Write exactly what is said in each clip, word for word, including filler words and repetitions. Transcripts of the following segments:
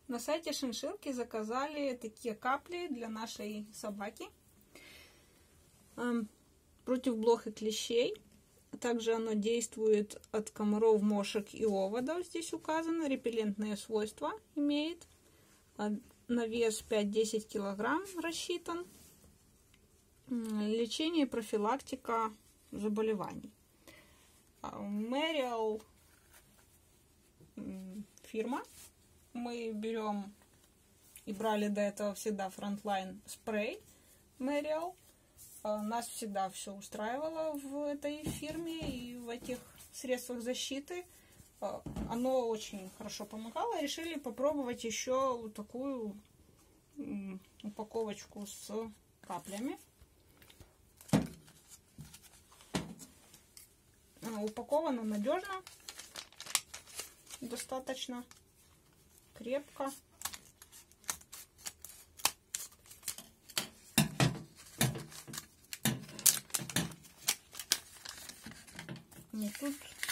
На сайте Шиншиллки заказали такие капли для нашей собаки против блох и клещей. Также оно действует от комаров, мошек и оводов. Здесь указано. Репеллентные свойства имеет. На вес пять-десять килограмм рассчитан. Лечение и профилактика заболеваний. Мэриал фирма. Мы берем и брали до этого всегда Frontline спрей Мэриал. Нас всегда все устраивало в этой фирме и в этих средствах защиты. Оно очень хорошо помогало. Решили попробовать еще вот такую упаковочку с каплями. Упаковано надежно, достаточно крепко. И тут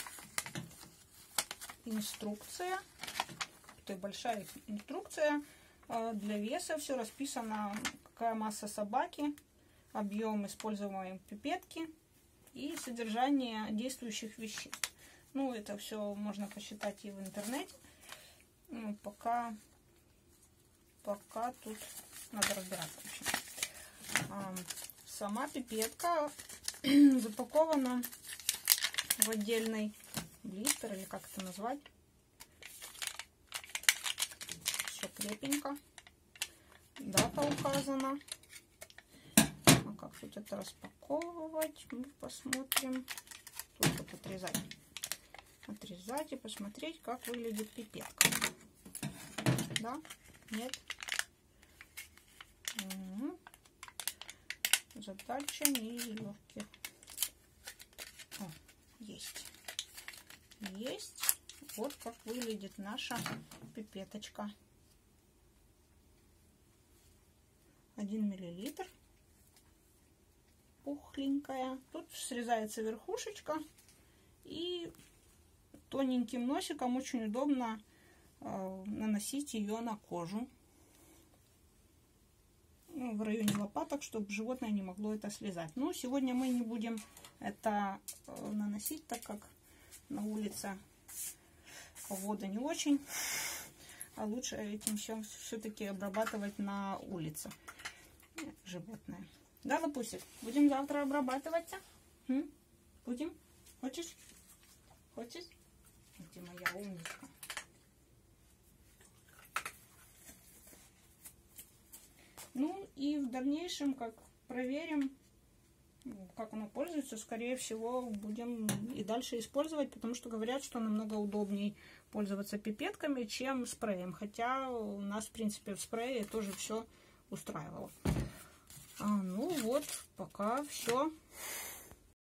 инструкция, это большая инструкция для веса, все расписано, какая масса собаки, объем используемой пипетки и содержание действующих веществ. Ну, это все можно посчитать и в интернете. Ну, пока, пока тут надо разбираться. В общем. А, сама пипетка запакована в отдельный блистер, или как это назвать. Все крепенько. Дата указана. А как тут это распаковывать, мы посмотрим. Тут вот отрезать. Отрезать и посмотреть, как выглядит пипетка. Да? Нет? Угу. Задача не из легких. О, есть. Есть. Вот как выглядит наша пипеточка. один миллилитр. Пухленькая. Тут срезается верхушечка. И тоненьким носиком очень удобно э, наносить ее на кожу. Ну, в районе лопаток, чтобы животное не могло это слезать. Но сегодня мы не будем это э, наносить, так как на улице погода не очень. А лучше этим всем все-таки обрабатывать на улице животное. Да, Лапусик? Будем завтра обрабатываться? М? Будем? Хочешь? Хочешь? Где моя умничка? Ну и в дальнейшем, как проверим, как оно пользуется, скорее всего, будем и дальше использовать, потому что говорят, что намного удобнее пользоваться пипетками, чем спреем. Хотя у нас, в принципе, в спрее тоже все устраивало. А, ну вот, пока все.